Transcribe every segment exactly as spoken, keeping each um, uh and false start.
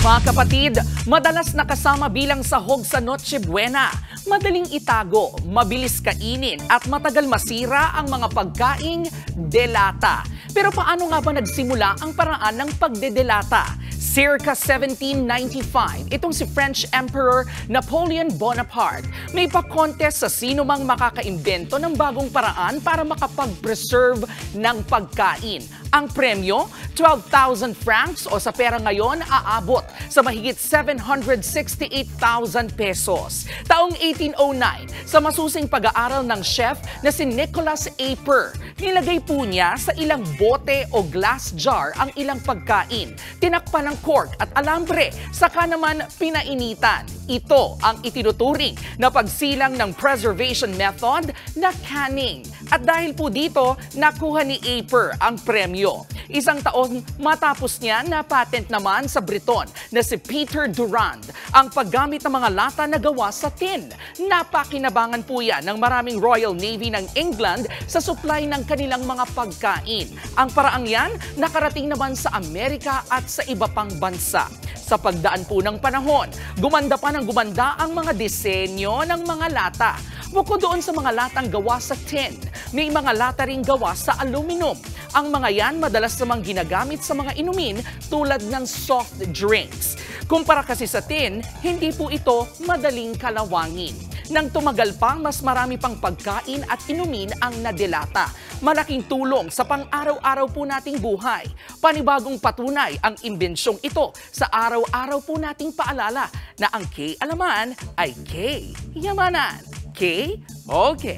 Mga kapatid, madalas nakasama bilang sahog sa Noche Buena. Madaling itago, mabilis kainin at matagal masira ang mga pagkaing delata. Pero paano nga ba nagsimula ang paraan ng pagdedelata? Circa seventeen ninety-five, itong si French Emperor Napoleon Bonaparte may pa-contest sa sino mang makakaimbento ng bagong paraan para makapag-preserve ng pagkain. Ang premyo, twelve thousand francs o sa pera ngayon aabot sa mahigit seven hundred sixty-eight thousand pesos. Taong eighteen oh nine, sa masusing pag-aaral ng chef na si Nicholas Aper, nilagay po niya sa ilang bote o glass jar ang ilang pagkain. Tinakpan ng cork at alambre, saka naman pinainitan. Ito ang itinuturing na pagsilang ng preservation method na canning. At dahil po dito, nakuha ni Aper ang premyo. Isang taon matapos niya, na-patent naman sa Briton na si Peter Durand ang paggamit ng mga lata na gawa sa tin. Napakinabangan po yan ng maraming Royal Navy ng England sa supply ng kanilang mga pagkain. Ang paraang yan, nakarating naman sa Amerika at sa iba pang bansa. Sa pagdaan po ng panahon, gumanda pa ng gumanda ang mga disenyo ng mga lata. Bukod doon sa mga latang gawa sa tin, may mga lata ring gawa sa aluminum. Ang mga yan madalas namang ginagamit sa mga inumin tulad ng soft drinks. Kumpara kasi sa tin, hindi po ito madaling kalawangin. Nang tumagal pa, mas marami pang pagkain at inumin ang nadelata. Malaking tulong sa pang-araw-araw po nating buhay. Panibagong patunay ang imbensyong ito sa araw-araw po nating paalala na ang K-alaman ay K-yamanan. K? Okay.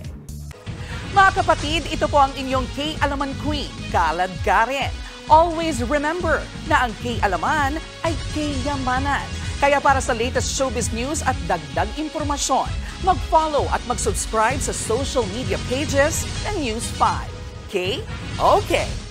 Mga kapatid, ito po ang inyong K-alaman Queen, Kalad Karen. Always remember na ang K-alaman ay K-yamanan. Kaya para sa latest showbiz news at dagdag impormasyon, mag-follow at mag-subscribe sa social media pages ng News five. K? Okay.